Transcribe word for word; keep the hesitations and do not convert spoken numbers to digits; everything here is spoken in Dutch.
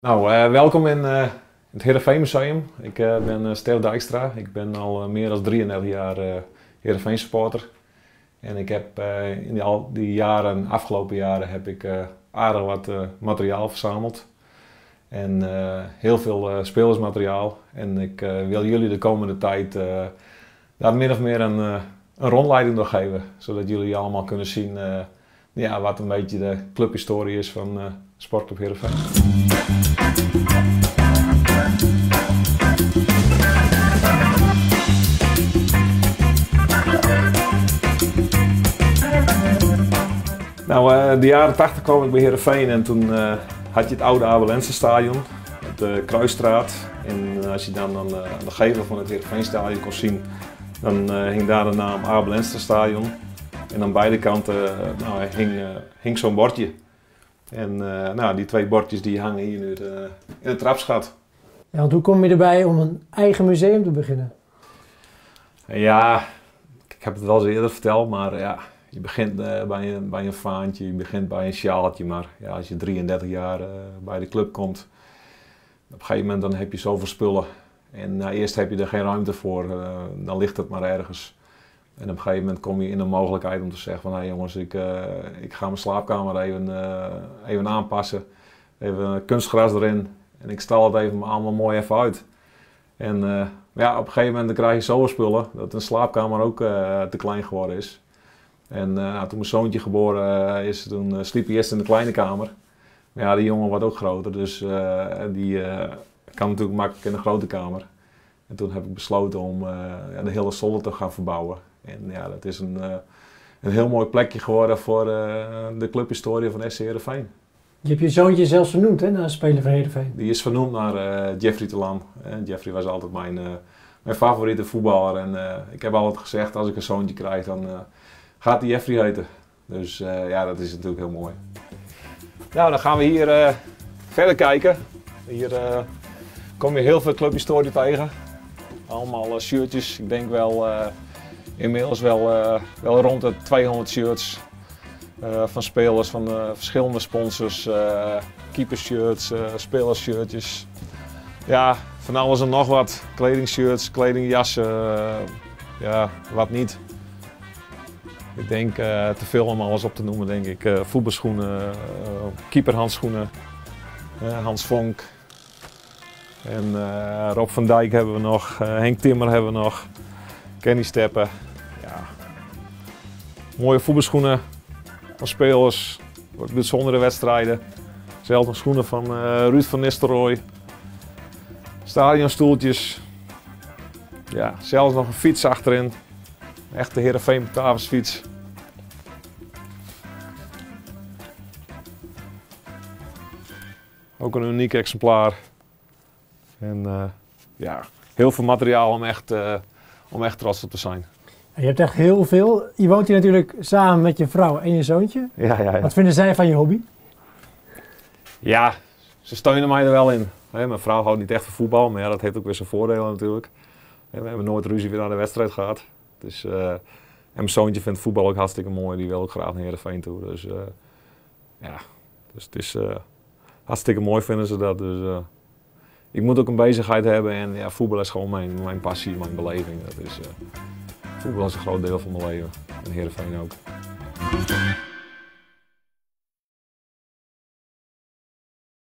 Nou, uh, welkom in, uh, in het Heerenveen Museum. Ik uh, ben uh, Ster Dijkstra. Ik ben al uh, meer dan drieëndertig jaar uh, Heerenveen supporter. En ik heb uh, in die, al die jaren, afgelopen jaren, heb ik uh, aardig wat uh, materiaal verzameld. En uh, heel veel uh, spelersmateriaal. En ik uh, wil jullie de komende tijd uh, daar min of meer een, uh, een rondleiding door geven. Zodat jullie allemaal kunnen zien uh, ja, wat een beetje de clubhistorie is van uh, Sportclub Heerenveen. Nou, uh, de jaren tachtig kwam ik bij Heerenveen en toen uh, had je het oude Abel Lenstra-stadion, de Kruisstraat. En als je dan aan de, aan de gevel van het Heerenveen-stadion kon zien, dan uh, hing daar de naam Abel Lenstra-stadion. En aan beide kanten uh, nou, hing, uh, hing zo'n bordje. En uh, nou, die twee bordjes die hangen hier nu uh, in het trapsgat. Ja, want hoe kom je erbij om een eigen museum te beginnen? Ja, ik heb het wel eens eerder verteld, maar ja, je begint uh, bij, een, bij een vaantje, je begint bij een sjaaltje. Maar ja, als je drieëndertig jaar uh, bij de club komt, op een gegeven moment dan heb je zoveel spullen. En uh, eerst heb je er geen ruimte voor, uh, dan ligt het maar ergens. En op een gegeven moment kom je in de mogelijkheid om te zeggen van hé hey jongens, ik, uh, ik ga mijn slaapkamer even, uh, even aanpassen. Even kunstgras erin en ik stal het even allemaal mooi even uit. En uh, ja, op een gegeven moment dan krijg je zoveel spullen dat een slaapkamer ook uh, te klein geworden is. En uh, nou, toen mijn zoontje geboren uh, is, toen uh, sliep hij eerst in de kleine kamer. Maar ja, die jongen wordt ook groter, dus uh, die uh, kan natuurlijk makkelijk in de grote kamer. En toen heb ik besloten om uh, ja, de hele zolder te gaan verbouwen. En ja, dat is een, uh, een heel mooi plekje geworden voor uh, de clubhistorie van S C Heerenveen. Je hebt je zoontje zelfs vernoemd, hè, naar een speler van Heerenveen. Die is vernoemd naar uh, Jeffrey Telam. En Jeffrey was altijd mijn, uh, mijn favoriete voetballer. En uh, ik heb altijd gezegd, als ik een zoontje krijg, dan uh, gaat hij Jeffrey heten. Dus uh, ja, dat is natuurlijk heel mooi. Nou, dan gaan we hier uh, verder kijken. Hier uh, kom je heel veel clubhistorie tegen. Allemaal uh, shirtjes. Ik denk wel uh, inmiddels wel, uh, wel rond de tweehonderd shirts. Uh, van spelers, van uh, verschillende sponsors, uh, keepershirts, uh, spelershirtjes. Ja, van alles en nog wat. Kledingshirts, kledingjassen, uh, ja, wat niet. Ik denk uh, te veel om alles op te noemen, denk ik. Uh, voetbalschoenen, uh, keeperhandschoenen, uh, Hans Vonk. En uh, Rob van Dijk hebben we nog, uh, Henk Timmer hebben we nog, Kenny Steppen. Ja. Mooie voetbalschoenen van spelers, bijzondere wedstrijden. Zelfs nog schoenen van uh, Ruud van Nistelrooy. Stadionstoeltjes. Ja, zelfs nog een fiets achterin. Echte Heerenveen Bataviasfiets. Ook een uniek exemplaar. En uh, ja, heel veel materiaal om echt, uh, om echt trots op te zijn. Je hebt echt heel veel. Je woont hier natuurlijk samen met je vrouw en je zoontje. Ja, ja, ja. Wat vinden zij van je hobby? Ja, ze steunen mij er wel in. Mijn vrouw houdt niet echt van voetbal, maar ja, dat heeft ook weer zijn voordelen natuurlijk. We hebben nooit ruzie weer naar de wedstrijd gehad. Dus, uh, en mijn zoontje vindt voetbal ook hartstikke mooi, die wil ook graag naar Heerenveen toe. Dus uh, ja, dus het is uh, hartstikke mooi vinden ze dat. Dus, uh, ik moet ook een bezigheid hebben en ja, voetbal is gewoon mijn, mijn passie, mijn beleving. Dat is, uh, voetbal is een groot deel van mijn leven en Heerenveen ook.